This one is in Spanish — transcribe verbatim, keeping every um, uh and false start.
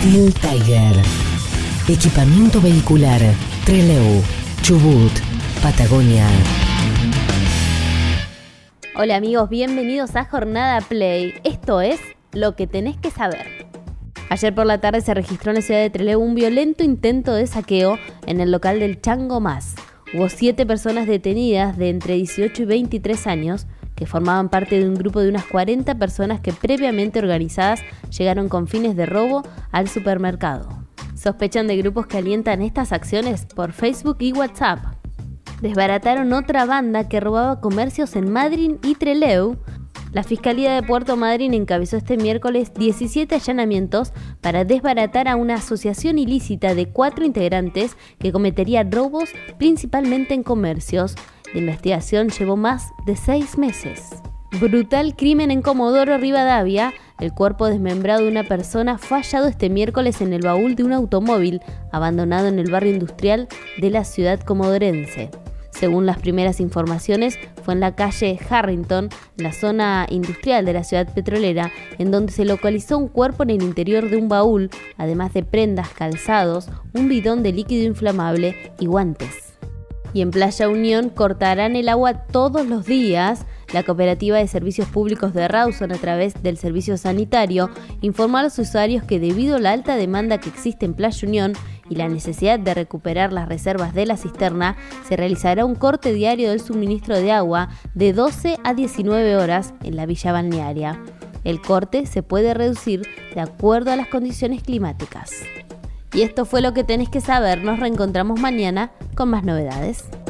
Steel Tiger. Equipamiento vehicular. Trelew, Chubut, Patagonia. Hola amigos, bienvenidos a Jornada Play. Esto es lo que tenés que saber. Ayer por la tarde se registró en la ciudad de Trelew un violento intento de saqueo en el local del Chango Más. Hubo siete personas detenidas de entre dieciocho y veintitrés años que formaban parte de un grupo de unas cuarenta personas que previamente organizadas llegaron con fines de robo al supermercado. Sospechan de grupos que alientan estas acciones por Facebook y WhatsApp. Desbarataron otra banda que robaba comercios en Madryn y Trelew. La Fiscalía de Puerto Madryn encabezó este miércoles diecisiete allanamientos para desbaratar a una asociación ilícita de cuatro integrantes que cometería robos principalmente en comercios. La investigación llevó más de seis meses. Brutal crimen en Comodoro Rivadavia. El cuerpo desmembrado de una persona fue hallado este miércoles en el baúl de un automóvil abandonado en el barrio industrial de la ciudad comodorense. Según las primeras informaciones, fue en la calle Harrington, en la zona industrial de la ciudad petrolera, en donde se localizó un cuerpo en el interior de un baúl, además de prendas, calzados, un bidón de líquido inflamable y guantes. Y en Playa Unión cortarán el agua todos los días. La Cooperativa de Servicios Públicos de Rawson, a través del servicio sanitario, informó a los usuarios que debido a la alta demanda que existe en Playa Unión y la necesidad de recuperar las reservas de la cisterna, se realizará un corte diario del suministro de agua de doce a diecinueve horas en la villa balnearia. El corte se puede reducir de acuerdo a las condiciones climáticas. Y esto fue lo que tenés que saber. Nos reencontramos mañana con más novedades.